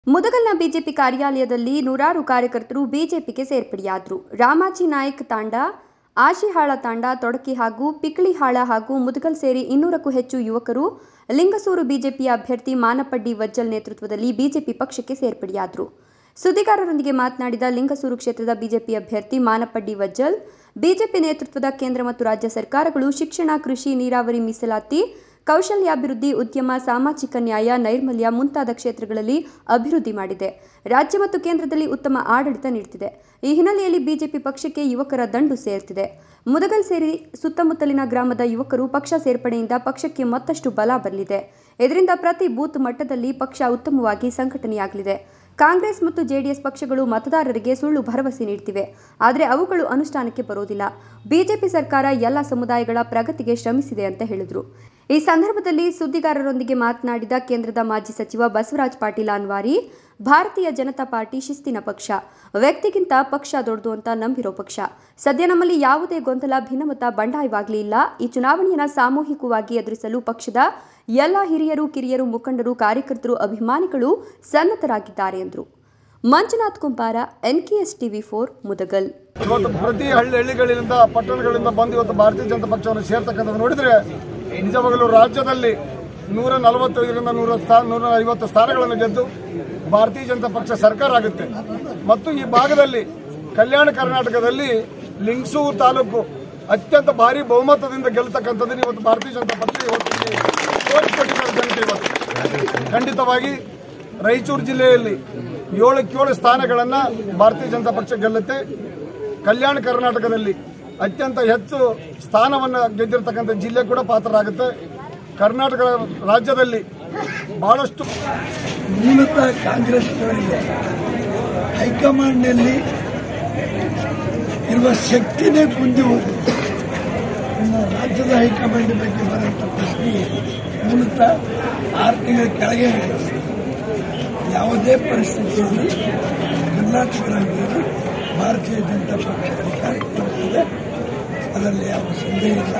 ಮುದಗಲ್ನ BJP ಕಾರ್ಯಾಲಯದಲ್ಲಿ ನೂರಾರು ಕಾರ್ಯಕರ್ತರು ಬಿಜೆಪಿಗೆ ಸೇರ್ಪಡೆಯಾದರು. ರಾಮಾಜಿ ನಾಯಕ್ ತಾಂಡ, ಆಶಿಹಾಳ ತಾಂಡ, ತೊಡಕಿ ಹಾಗೂ ಪಿಕಳಿಹಾಳ ಹಾಗೂ ಮುದಗಲ್ ಸೇರಿ 200ಕ್ಕೂ ಹೆಚ್ಚು ಯುವಕರು ಲಿಂಗಸೂರು ಬಿಜೆಪಿಯ ಅಭ್ಯರ್ಥಿ ಮಾನಪಡ್ಡಿ ವಜ್ಜಲ್ ನೇತೃತ್ವದಲ್ಲಿ ಬಿಜೆಪಿ ಪಕ್ಷಕ್ಕೆ ಸೇರ್ಪಡೆಯಾದರು. ಸುದ್ದಿಗಾರರೊಂದಿಗೆ ಮಾತನಾಡಿದ ಲಿಂಗಸೂರು ಕ್ಷೇತ್ರದ ಬಿಜೆಪಿ ಅಭ್ಯರ್ಥಿ ಮಾನಪಡ್ಡಿ ವಜ್ಜಲ್, ಬಿಜೆಪಿ ನೇತೃತ್ವದ ಕೇಂದ್ರ ಮತ್ತು ರಾಜ್ಯ ಸರ್ಕಾರಗಳು ಶಿಕ್ಷಣ, ಕೃಷಿ, ನೀರಾವರಿ ಮೀಸಲಾತಿ, ಕೌಶಲ್ಯಾಭಿವೃದ್ಧಿ, ಉದ್ಯಮ, ಸಾಮಾಜಿಕ ನ್ಯಾಯ, ನೈರ್ಮಲ್ಯ ಮುಂತಾದ ಕ್ಷೇತ್ರಗಳಲ್ಲಿ ಅಭಿವೃದ್ಧಿ ಮಾಡಿದೆ. ರಾಜ್ಯ ಮತ್ತು ಕೇಂದ್ರದಲ್ಲಿ ಉತ್ತಮ ಆಡಳಿತ ನೀಡುತ್ತಿದೆ. ಈ ಹಿನ್ನೆಲೆಯಲ್ಲಿ ಬಿಜೆಪಿ ಪಕ್ಷಕ್ಕೆ ಯುವಕರ ದಂಡು ಸೇರುತ್ತಿದೆ. ಮುದಗಲ್ ಸೇರಿ ಸುತ್ತಮುತ್ತಲಿನ ಗ್ರಾಮದ ಯುವಕರು ಪಕ್ಷ ಸೇರ್ಪಡೆಯಿಂದ ಪಕ್ಷಕ್ಕೆ ಮತ್ತಷ್ಟು ಬಲ ಬರಲಿದೆ. ಇದರಿಂದ ಪ್ರತಿ ಬೂತ್ ಮಟ್ಟದಲ್ಲಿ ಪಕ್ಷ ಉತ್ತಮವಾಗಿ ಸಂಘಟನೆಯಾಗಲಿದೆ. ಕಾಂಗ್ರೆಸ್ ಮತ್ತು ಜೆಡಿಎಸ್ ಪಕ್ಷಗಳು ಮತದಾರರಿಗೆ ಸುಳ್ಳು ಭರವಸೆ ನೀಡುತ್ತಿವೆ, ಆದರೆ ಅವುಗಳು ಅನುಷ್ಠಾನಕ್ಕೆ ಬರೋದಿಲ್ಲ. ಬಿಜೆಪಿ ಸರ್ಕಾರ ಎಲ್ಲ ಸಮುದಾಯಗಳ ಪ್ರಗತಿಗೆ ಶ್ರಮಿಸಿದೆ ಅಂತ ಹೇಳಿದರು. ಈ ಸಂದರ್ಭದಲ್ಲಿ ಸುದ್ದಿಗಾರರೊಂದಿಗೆ ಮಾತನಾಡಿದ ಕೇಂದ್ರದ ಮಾಜಿ ಸಚಿವ ಬಸವರಾಜ ಪಾಟೀಲ ಅನ್ವಾರಿ, ಭಾರತೀಯ ಜನತಾ ಪಾರ್ಟಿ ಶಿಸ್ತಿನ ಪಕ್ಷ, ವ್ಯಕ್ತಿಗಿಂತ ಪಕ್ಷ ದೊಡ್ಡದು ಅಂತ ನಂಬಿರೋ ಪಕ್ಷ. ಸದ್ಯ ನಮ್ಮಲ್ಲಿ ಯಾವುದೇ ಗೊಂದಲ, ಭಿನ್ನಮತ, ಬಂಡಾಯವಾಗಲಿ ಇಲ್ಲ. ಈ ಚುನಾವಣೆಯನ್ನು ಸಾಮೂಹಿಕವಾಗಿ ಎದುರಿಸಲು ಪಕ್ಷದ ಎಲ್ಲ ಹಿರಿಯರು, ಕಿರಿಯರು, ಮುಖಂಡರು, ಕಾರ್ಯಕರ್ತರು, ಅಭಿಮಾನಿಗಳು ಸನ್ನದ್ಧರಾಗಿದ್ದಾರೆ ಎಂದರು. Manjunath ಕುಂಪಾರ, NKS TV4, Mudgal. ಇವತ್ತು ಪ್ರತಿ ಹಳ್ಳಿಗಳಿಂದ, ಪಟ್ಟಣಗಳಿಂದ ಬಂದು ಇವತ್ತು ಭಾರತೀಯ ಜನತಾ ಪಕ್ಷವನ್ನು ಸೇರ್ತಕ್ಕಂಥದ್ದು ನೋಡಿದ್ರೆ ನಿಜವಾಗಲೂ ರಾಜ್ಯದಲ್ಲಿ 145ರಿಂದ 150 ಸ್ಥಾನಗಳನ್ನು ಗೆದ್ದು ಭಾರತೀಯ ಜನತಾ ಪಕ್ಷ ಸರ್ಕಾರ ಆಗುತ್ತೆ. ಮತ್ತು ಈ ಭಾಗದಲ್ಲಿ ಕಲ್ಯಾಣ ಕರ್ನಾಟಕದಲ್ಲಿ ಲಿಂಗಸೂರು ತಾಲೂಕು ಅತ್ಯಂತ ಭಾರಿ ಬಹುಮತದಿಂದ ಗೆಲ್ಲತಕ್ಕಂಥದ್ದು ಇವತ್ತು ಭಾರತೀಯ ಜನತಾ ಪಕ್ಷ ಇವತ್ತು ತೋರಿಸಿಕೊಟ್ಟಿದ್ದಾರೆ ಜನತೆ. ಇವತ್ತು ಖಂಡಿತವಾಗಿ ರಾಯಚೂರು ಜಿಲ್ಲೆಯಲ್ಲಿ 7 ಸ್ಥಾನಗಳನ್ನು ಭಾರತೀಯ ಜನತಾ ಪಕ್ಷ ಗೆಲ್ಲುತ್ತೆ. ಕಲ್ಯಾಣ ಕರ್ನಾಟಕದಲ್ಲಿ ಅತ್ಯಂತ ಹೆಚ್ಚು ಸ್ಥಾನವನ್ನು ಗೆದ್ದಿರತಕ್ಕಂಥ ಜಿಲ್ಲೆ ಕೂಡ ಪಾತ್ರರಾಗುತ್ತೆ. ಕರ್ನಾಟಕ ರಾಜ್ಯದಲ್ಲಿ ಬಹಳಷ್ಟು ಮೂಲತಃ ಕಾಂಗ್ರೆಸ್ನವರಿಗೆ ಹೈಕಮಾಂಡ್ನಲ್ಲಿ ಇರುವ ಶಕ್ತಿನೇ ಕುಂದಿ ಹೋಗಿದೆ. ರಾಜ್ಯದ ಹೈಕಮಾಂಡ್ ಬಗ್ಗೆ ಬರುವಂಥ ಪ್ರಶ್ನೆ ಮೂಲತಃ 6 ತಿಂಗಳ ಕೆಳಗೆ ಯಾವುದೇ ಪರಿಸ್ಥಿತಿಯಲ್ಲಿ ಕರ್ನಾಟಕ ರಾಜ್ಯದಲ್ಲಿ ಭಾರತೀಯ ಜನತಾ ಪಕ್ಷ ಅಧಿಕಾರಕ್ಕೆ ಬರುತ್ತದೆ, ಅದರಲ್ಲಿ ಯಾವ ಸಂದೇಹ ಇಲ್ಲ.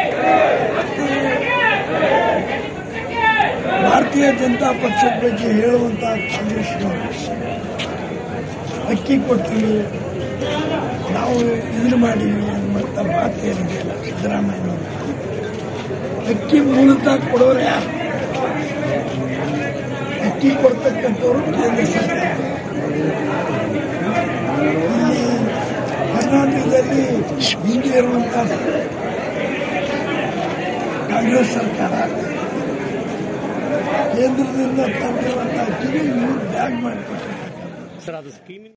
ಭಾರತೀಯ ಜನತಾ ಪಕ್ಷದ ಬಗ್ಗೆ ಹೇಳುವಂತಹ ಕಾಂಗ್ರೆಸ್ನವರು ಅಕ್ಕಿ ಕೊಡ್ತೀವಿ, ನಾವು ಇದನ್ನು ಮಾಡೀವಿ ಅನ್ನುವಂಥ ಮಾತು ಏನಿದೆಯಲ್ಲ ಸಿದ್ದರಾಮಯ್ಯನವರು, ಅಕ್ಕಿ ಮೂಲತಃ ಕೊಡೋರು ಯಾರು? ಅಕ್ಕಿ ಕೊಡ್ತಕ್ಕಂಥವ್ರು ಕೇಂದ್ರ ಸರ್ಕಾರ. ಕರ್ನಾಟಕದಲ್ಲಿ ಹಿಂಗೆ ಇರುವಂಥ ಕಾಂಗ್ರೆಸ್ ಸರ್ಕಾರ ಕೇಂದ್ರದಿಂದ ತಂದಿರುವಂಥ ಅಕ್ಕಿಗೆ ಇವರು ಬ್ಯಾಗ್ ಮಾಡಿಕೊಟ್ಟಿರ್ತಾರೆ.